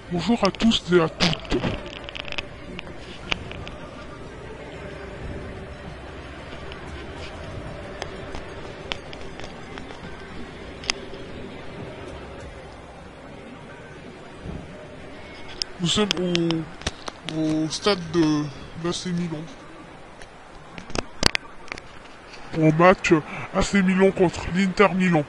Bonjour à tous et à toutes. Nous sommes au stade de l'AC Milan. Au match AC Milan contre l'Inter Milan.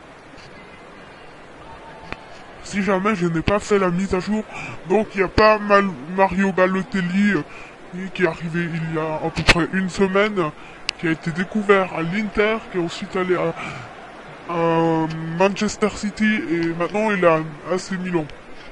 Si jamais je n'ai pas fait la mise à jour, donc il n'y a pas Mario Balotelli qui est arrivé il y a à peu près une semaine, qui a été découvert à l'Inter, qui est ensuite allé à Manchester City et maintenant il est à AC Milan.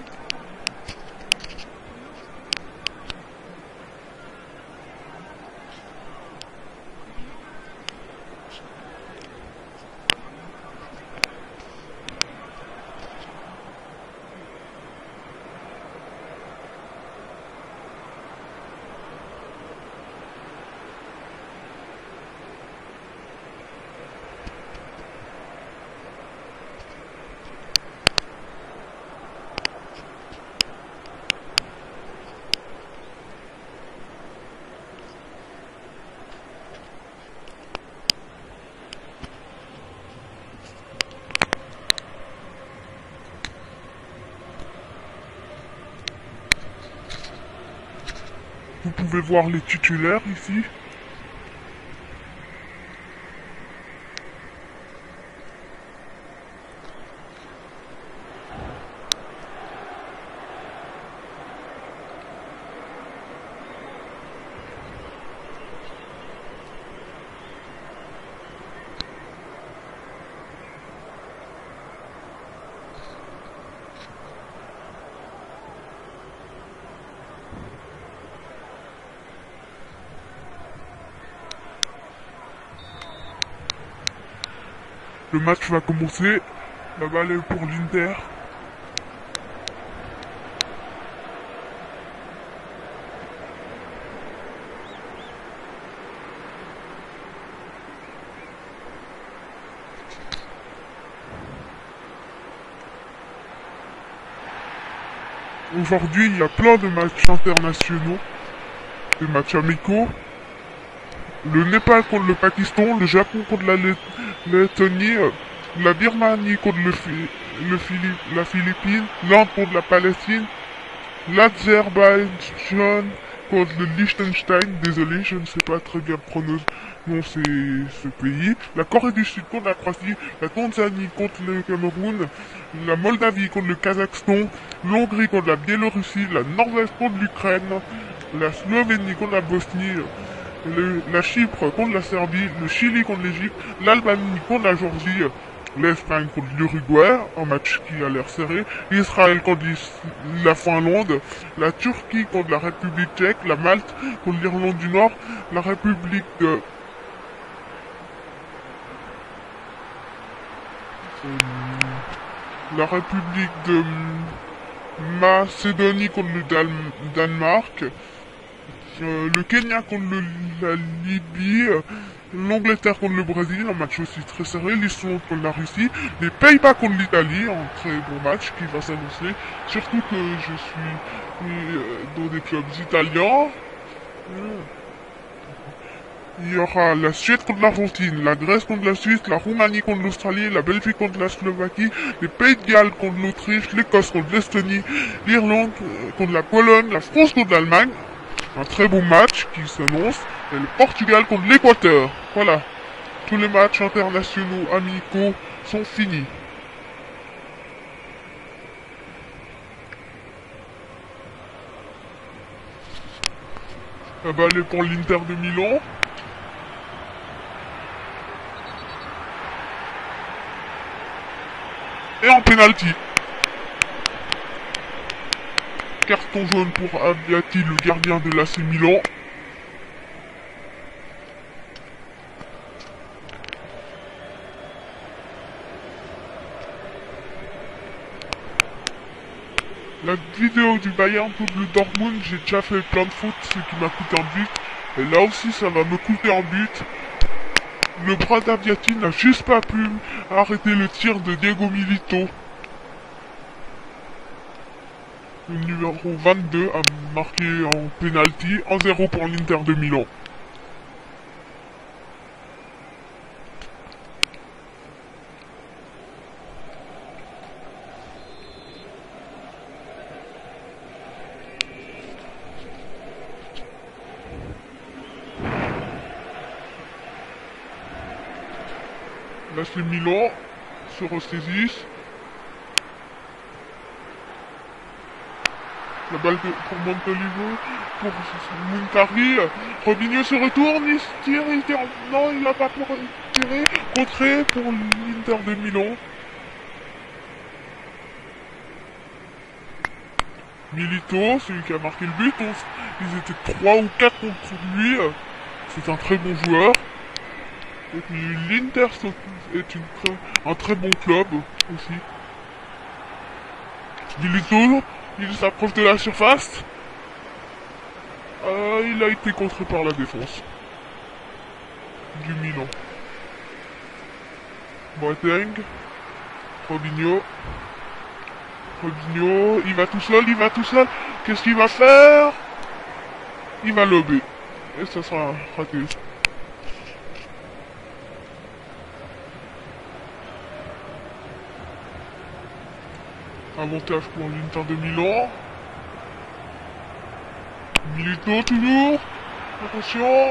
Vous pouvez voir les titulaires ici. Le match va commencer. La balle est pour l'Inter. Aujourd'hui, il y a plein de matchs internationaux, des matchs amicaux. Le Népal contre le Pakistan, le Japon contre la Lettonie, la Birmanie contre la Philippine, l'Inde contre la Palestine, l'Azerbaïdjan contre le Liechtenstein, désolé, je ne sais pas très bien prononcer ce pays, la Corée du Sud contre la Croatie, la Tanzanie contre le Cameroun, la Moldavie contre le Kazakhstan, l'Hongrie contre la Biélorussie, la Norvège contre l'Ukraine, la Slovénie contre la Bosnie, la Chypre contre la Serbie, le Chili contre l'Égypte, l'Albanie contre la Géorgie, l'Espagne contre l'Uruguay, un match qui a l'air serré, l'Israël contre la Finlande, la Turquie contre la République tchèque, la Malte contre l'Irlande du Nord, la République de... la République de Macédonie contre le Danemark, le Kenya contre la Libye, l'Angleterre contre le Brésil, un match aussi très serré, l'Islande contre la Russie, les Pays-Bas contre l'Italie, un très bon match qui va s'annoncer, surtout que je suis dans des clubs italiens. Il y aura la Suède contre l'Argentine, la Grèce contre la Suisse, la Roumanie contre l'Australie, la Belgique contre la Slovaquie, les Pays de Galles contre l'Autriche, l'Écosse contre l'Estonie, l'Irlande contre la Pologne, la France contre l'Allemagne. Un très bon match qui s'annonce, et le Portugal contre l'Équateur. Voilà, tous les matchs internationaux amicaux sont finis. La balle est pour l'Inter de Milan. Et en pénalty. Carton jaune pour Abbiati, le gardien de l'AC Milan. La vidéo du Bayern contre le Dortmund, j'ai déjà fait plein de fautes, ce qui m'a coûté un but. Et là aussi, ça va me coûter un but. Le bras d'Abbiati n'a juste pas pu arrêter le tir de Diego Milito. Le numéro 22 a marqué en penalty 1-0 pour l'Inter de Milan. Là c'est Milan, se ressaisissent. La balle pour Montolivo, pour Muntari. Robinho se retourne, il se tire, il tire. Non, il n'a pas pour tirer. Contré pour l'Inter de Milan. Milito, celui qui a marqué le but. Ils étaient 3 ou 4 contre lui. C'est un très bon joueur. Et puis l'Inter est un très bon club aussi. Milito, il s'approche de la surface. Il a été contré par la défense du Milan. Boateng, Robinho, il va tout seul. Qu'est-ce qu'il va faire? Il va lober. Et ça sera raté. Avantage pour l'Inter de Milan. Milito toujours. Attention.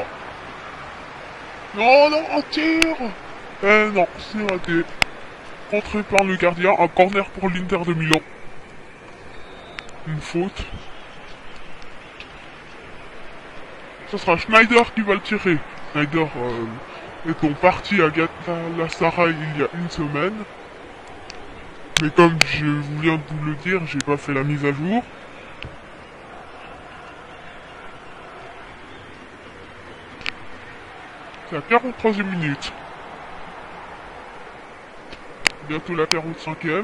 Non, un tir. Non, c'est raté. Contré par le gardien. Un corner pour l'Inter de Milan. Une faute. Ce sera Schneider qui va le tirer. Schneider étant parti à Galatasaray il y a une semaine. Mais comme je viens de vous le dire, j'ai pas fait la mise à jour. C'est la 43e minute. Bientôt la 45e.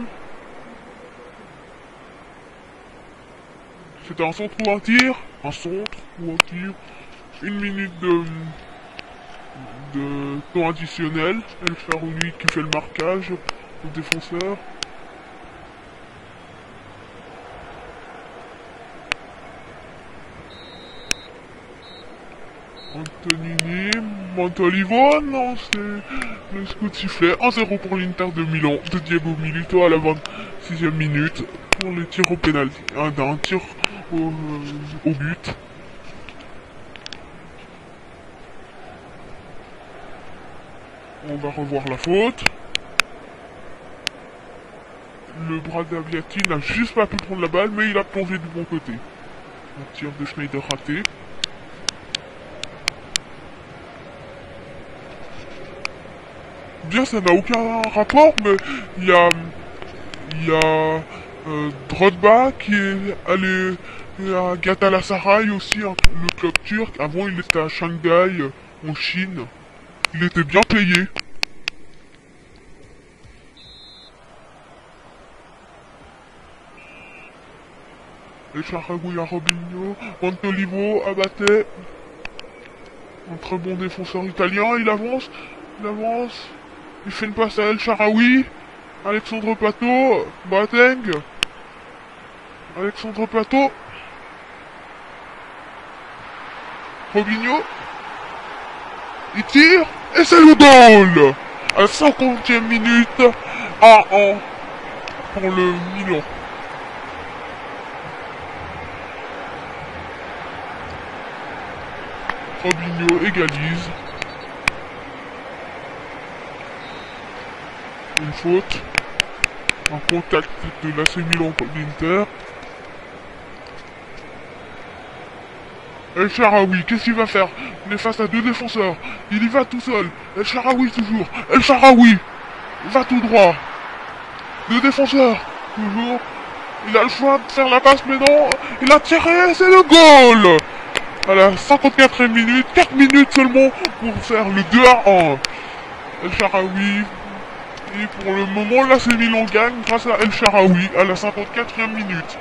C'était un centre ou un tir? Un centre ou un tir. Une minute de temps additionnel. El Shaarawy qui fait le marquage au défenseur. Antonini, Montolivo, non, c'est le scout sifflet. 1-0 pour l'Inter de Milan, de Diego Milito à la 26e minute, pour les tirs au pénalty. Un tir au but. On va revoir la faute. Le bras d'Aviati n'a juste pas pu prendre la balle, mais il a plongé du bon côté. Un tir de Schneider raté. Bien, ça n'a aucun rapport, mais il y a Drogba qui est allé à Galatasaray aussi, le club turc. Avant, il était à Shanghai, en Chine. Il était bien payé. El Shaarawy à Robinho, Montolivo abattait. Un très bon défenseur italien, il avance. Il fait une passe à El Shaarawy. Alexandre Pato, Boateng. Alexandre Pato. Robinho. Il tire. Et c'est le goal à la 50e minute. 1-1 pour le Milan. Robinho égalise. Une faute. Un contact de l'AC Milan pour l'Inter. El Shaarawy, qu'est-ce qu'il va faire? Il est face à deux défenseurs. Il y va tout seul. El Shaarawy toujours. El Shaarawy. Il va tout droit. Deux défenseurs. Toujours. Il a le choix de faire la passe, mais non. Il a tiré, c'est le goal. À la 54e minute, 4 minutes seulement pour faire le 2-1. El Shaarawy. Et pour le moment, là, c'est Milan gagne grâce à El Shaarawy à la 54e minute.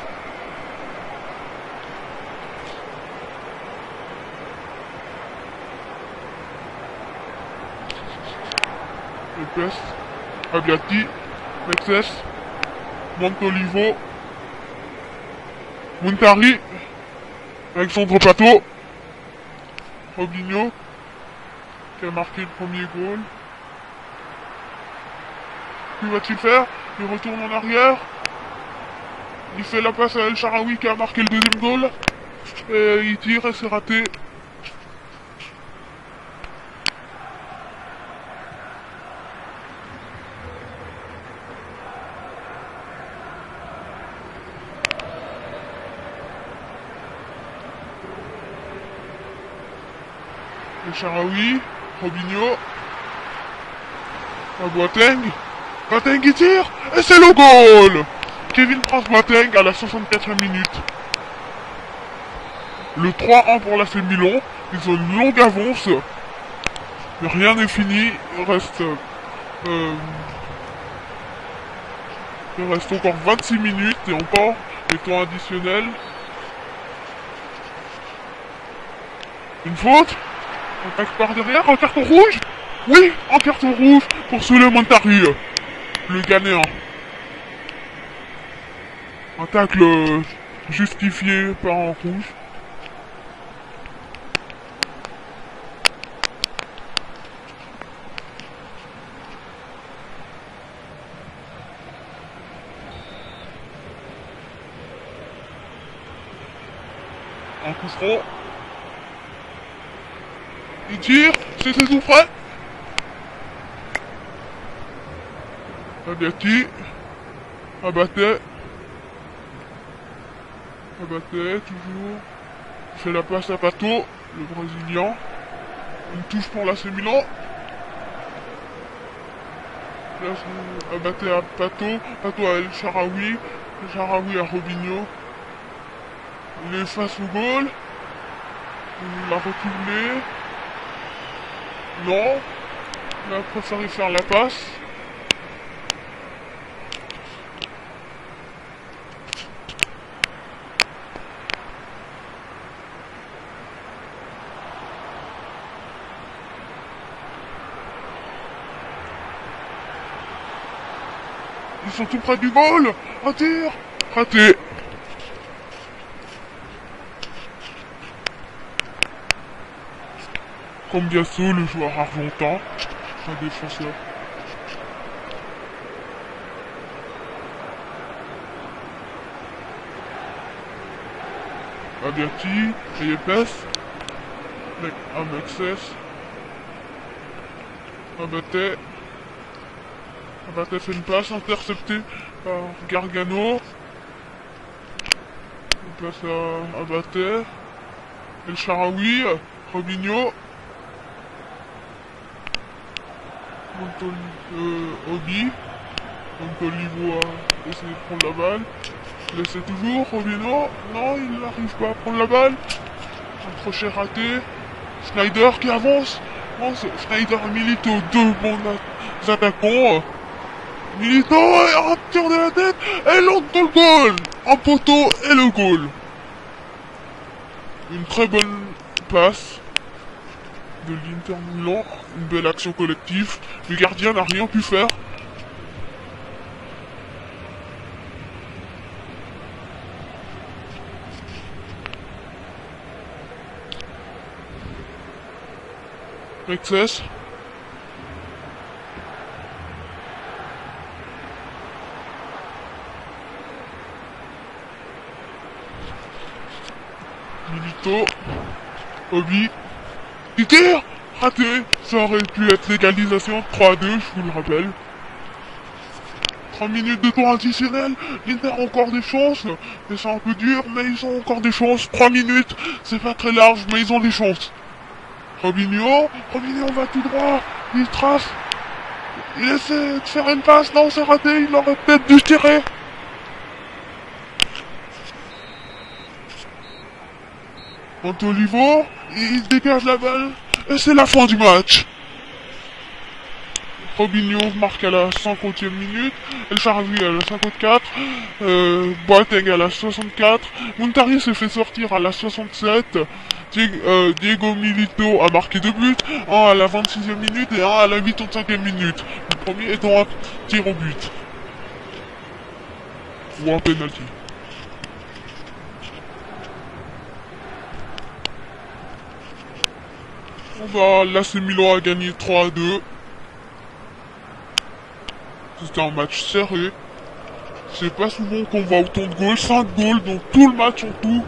Lopez, Abiati, Mexes, Montolivo, Montari, Alexandre Pato, Robinho, qui a marqué le premier goal. Que va-t-il faire? Il retourne en arrière. Il fait la passe à El Shaarawy qui a marqué le deuxième goal. Et il tire et c'est raté. El Shaarawy, Robinho, Boateng. Boateng qui tire et c'est le goal. Kevin Prince Boateng à la 64e minute. Le 3-1 pour l'AC Milan. Ils ont une longue avance. Mais rien n'est fini. Il reste encore 26 minutes et encore les temps additionnels. Une faute. On attaque par derrière. Un carton rouge. Oui, un carton rouge pour Souleymane Tari, le Ghanéen. Un tacle justifié par un rouge. Un coup franc. Il tire, c'est tout prêt. Abiati. Abaté. Abaté, toujours. Il fait la passe à Pato, le Brésilien. Une touche pour l'AC Milan. Abaté à Pato. Pato à El Shaarawy. El Shaarawy à Robinho. Il est face au goal. Il l'a reculé. Non. Il a préféré faire la passe. Ils sont tout près du goal. Un tir. Raté. Cambiasso, le joueur argentin, un défenseur. Abiati, Yepes, Amexes, Abaté. Abaté fait une passe interceptée par Gargano. Une passe à Abaté. El Shaarawy, Robinho. Obi. Montolivo a essayé de prendre la balle. Laissez toujours, Robinho. Non, il n'arrive pas à prendre la balle. Un crochet raté. Schneider qui avance. Non, Schneider et Milito, deux bons attaquants. Milito, un tir de la tête. Et l'autre dans le goal. Un poteau et le goal. Une très bonne passe de l'Inter Milan, une belle action collective. Le gardien n'a rien pu faire. Excess. Milito. Obi. Il tire. Raté. Ça aurait pu être l'égalisation 3-2, je vous le rappelle. 3 minutes de temps additionnel. L'Inter a encore des chances. Mais c'est un peu dur, mais ils ont encore des chances. 3 minutes. C'est pas très large, mais ils ont des chances. Robinho va tout droit. Il trace. Il essaie de faire une passe. Non, c'est raté. Il aurait peut-être dû tirer. Montolivo, il dégage la balle. Et c'est la fin du match. Robinho marque à la 50e minute. El Shaarawy à la 54. Boateng à la 64. Montari s'est fait sortir à la 67. Diego Milito a marqué 2 buts. Un à la 26e minute et un à la 85e minute. Le premier étant un tir au but. Ou un penalty. L'AC Milan a gagné 3-2. C'était un match serré. C'est pas souvent qu'on voit autant de goals, 5 goals dans tout le match en tout.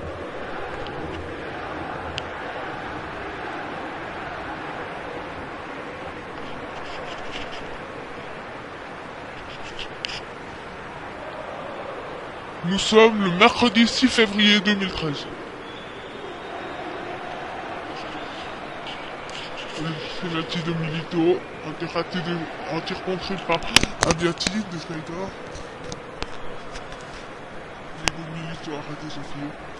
Nous sommes le mercredi 6 février 2013. Le penalty de Milito, un tir contré par Abbiati de Snyder. Milito a raté ce tir.